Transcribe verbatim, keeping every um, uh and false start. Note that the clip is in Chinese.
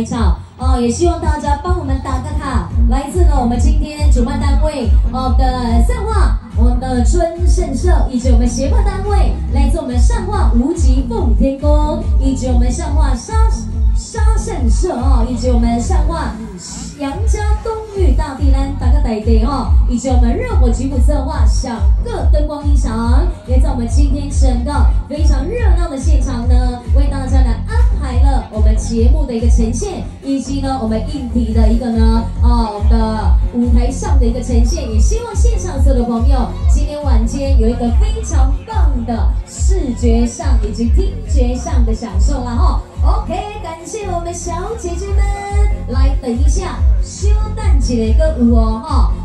开场哦，也希望大家帮我们打个卡。来自呢我们今天主办单位哦的善化，我们的春盛社，以及我们协办单位来自我们善化无极奉天宫，以及我们善化沙沙盛社哦，以及我们善化杨家东域大地land打个台地哦，以及我们热火吉普策划响个灯光音响，也在我们今天整个非常热闹的现场呢，为大家呢安排了我们节目的一个呈现，以及呢我们硬体的一个呢哦的舞台上的一个呈现，也希望现场所有的朋友今天晚间有一个非常棒的视觉上以及听觉上的享受啦哈。OK， 感谢我们小姐姐们，来等一下，稍等一下个有哦哈。